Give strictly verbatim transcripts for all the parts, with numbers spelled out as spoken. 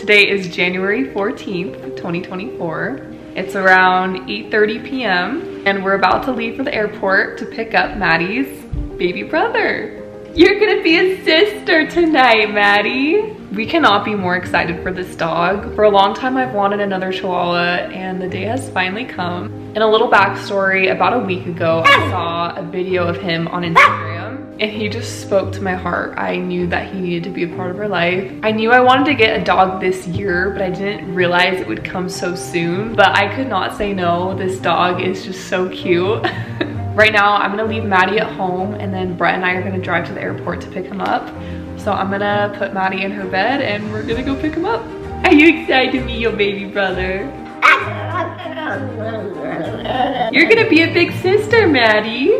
Today is January fourteenth, twenty twenty-four. It's around eight thirty p m and we're about to leave for the airport to pick up Maddie's baby brother. You're gonna be a sister tonight, Maddie. We cannot be more excited for this dog. For a long time, I've wanted another Chihuahua and the day has finally come. And a little backstory, about a week ago, I saw a video of him on Instagram and he just spoke to my heart. I knew that he needed to be a part of our life. I knew I wanted to get a dog this year, but I didn't realize it would come so soon. But I could not say no. This dog is just so cute. Right now, I'm gonna leave Maddie at home and then Brett and I are gonna drive to the airport to pick him up. So I'm gonna put Maddie in her bed and we're gonna go pick him up. Are you excited to meet your baby brother? You're gonna be a big sister, Maddie.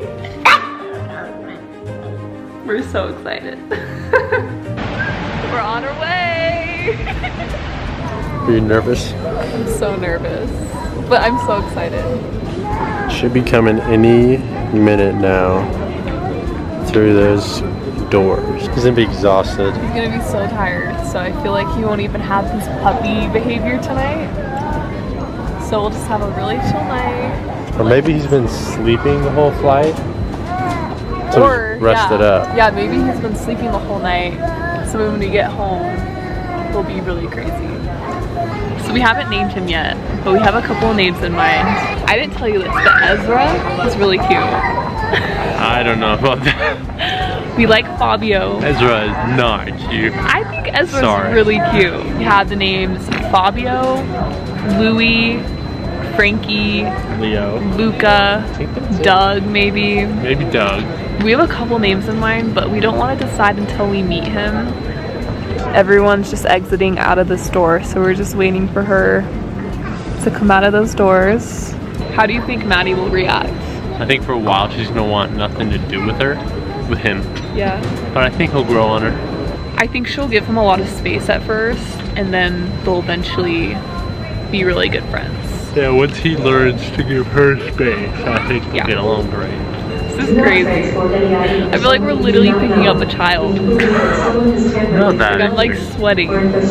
We're so excited. We're on our way. Are you nervous? I'm so nervous, but I'm so excited. Should be coming any minute now through those doors. He's gonna be exhausted. He's gonna be so tired, so I feel like he won't even have his puppy behavior tonight. So we'll just have a really chill night. Or maybe he's been sleeping the whole flight. So or he's rested yeah. up. Yeah, maybe he's been sleeping the whole night. So when we get home, we'll be really crazy. So we haven't named him yet, but we have a couple of names in mind. I didn't tell you this, but Ezra is really cute. I don't know about that. We like Fabio. Ezra is not cute. I think Ezra's Sorry. really cute. We have the names Fabio, Louis, Frankie, Leo, Luca, Doug maybe. maybe Doug. We have a couple names in mind, but we don't want to decide until we meet him. Everyone's just exiting out of the store, so we're just waiting for her to come out of those doors. How do you think Maddie will react? I think for a while she's gonna want nothing to do with her, with him. Yeah. But I think he'll grow on her. I think she'll give him a lot of space at first, and then they'll eventually be really good friends. Yeah, once he learns to give her space, I think we'll Yeah. get along great. This is crazy. I feel like we're literally picking up a child. Not that. Like I'm like sweating.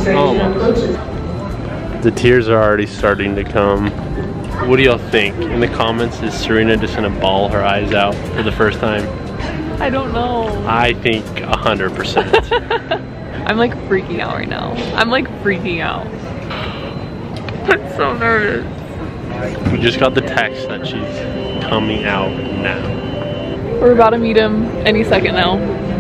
Oh. The tears are already starting to come. What do y'all think? In the comments, is Serena just gonna bawl her eyes out for the first time? I don't know. I think a hundred percent. I'm like freaking out right now. I'm like freaking out. I'm so nervous. We just got the text that she's coming out now. We're about to meet him any second now.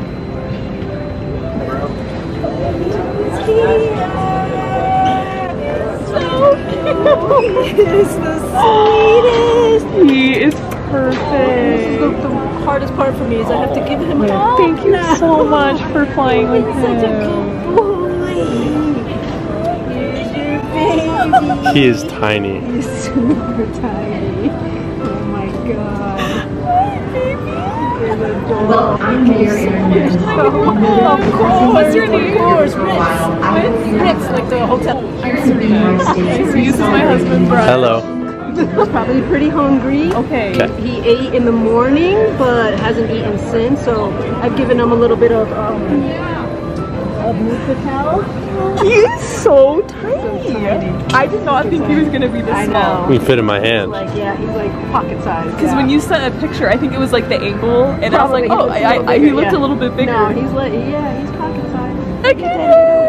So cute. He is the sweetest. He is perfect. The, the hardest part for me is I have to give him a dog. Thank you now. so much for flying with He's him. such a good boy. Here's your baby. He is tiny. He's super tiny. Oh my god. Hi, baby. Well, I'm here. Of course. What's your name? Of course, Ritz. Ritz. Ritz, like the hotel. I'm Serena. Nice. This is my husband, Brett. Hello. He's probably pretty hungry. Okay. Okay. He ate in the morning, but hasn't eaten since. So I've given him a little bit of um, of Nutritel. He is so tiny. I did not think he was gonna be this I small. know. He can fit in my hand. Like yeah, he's like pocket size. Because yeah. when you sent a picture, I think it was like the angle, and Probably I was he like, oh, looks a I, little I, he bigger, looked yeah. a little bit bigger. No, he's like yeah, he's pocket size. Look at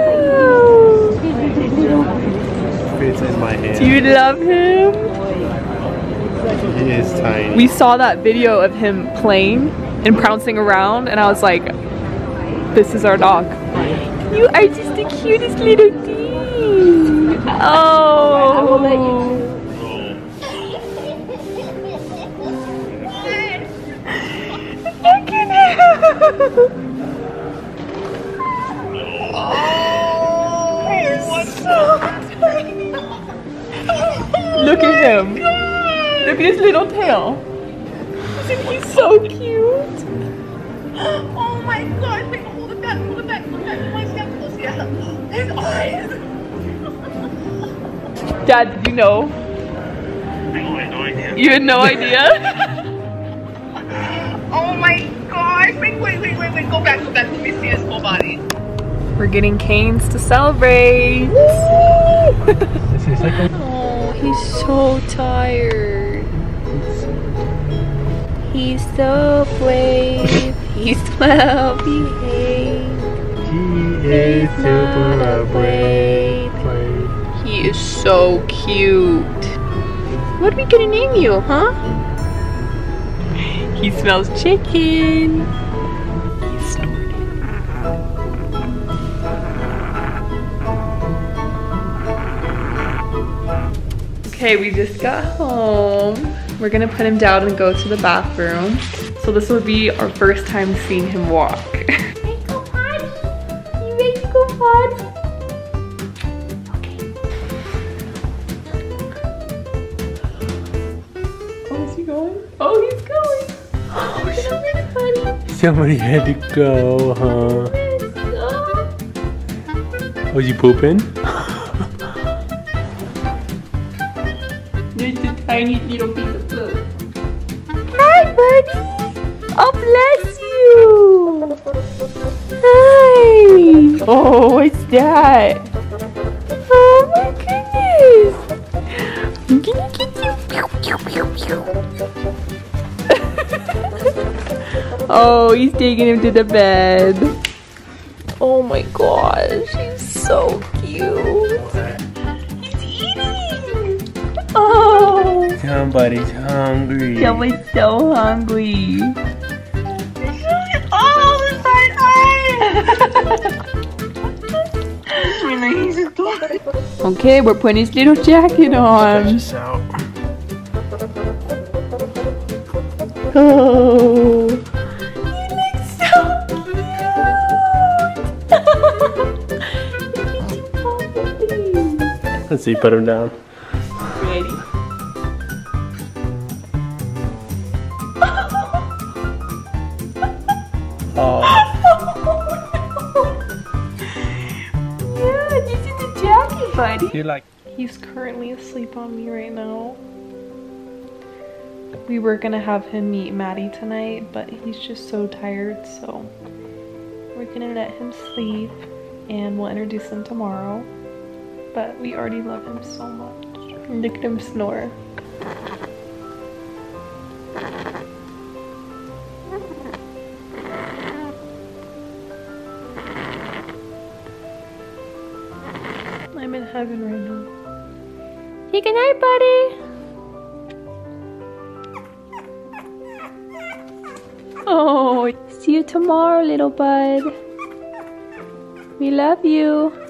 him. Fits in my hand. Do you love him? He is tiny. We saw that video of him playing and pouncing around, and I was like, this is our dog. You are just the cutest little thing. Oh. I will let you. Look at him. Oh, he's so tiny. Look at him. Look at his little tail. Isn't he so cute? Oh my god, wait, hold it back, hold it back, hold it back. My step close, yeah. His eyes. Dad, did you know? I had no idea. You had no idea? Oh my gosh, wait, wait, wait, wait, wait, go back, go back, let me see his whole body. We're getting canes to celebrate. Oh, he's so tired. He's so brave. He's well behaved. He is super brave. He is so cute. What are we gonna name you, huh? He smells chicken. He's snorting. Okay, we just got home. We're gonna put him down and go to the bathroom. So this will be our first time seeing him walk. Ready to go potty? You ready to go potty? Oh, is he going? Oh, he's going. Oh, potty. Somebody had to go, huh? Was he pooping? There's a tiny little piece of poop. Hi, buddy. Oh, bless you. Hi. Oh, what's that? Oh my goodness. I'm gonna get you. Pew, pew, pew, pew. Oh, he's taking him to the bed. Oh my gosh, he's so cute. He's eating. Oh. Somebody's hungry. Someone's so hungry. Oh, the side eye! Okay, we're putting his little jacket on. This out. Oh, you look so cute. Let's see, put him down. Ready? Oh. Yeah, this is the jacket, buddy. You're like. He's currently asleep on me right now. We were gonna have him meet Maddie tonight, but he's just so tired, so we're gonna let him sleep and we'll introduce him tomorrow. But we already love him so much. Look at him snore. I'm in heaven right now. Say goodnight, buddy. Oh, see you tomorrow, little bud. We love you.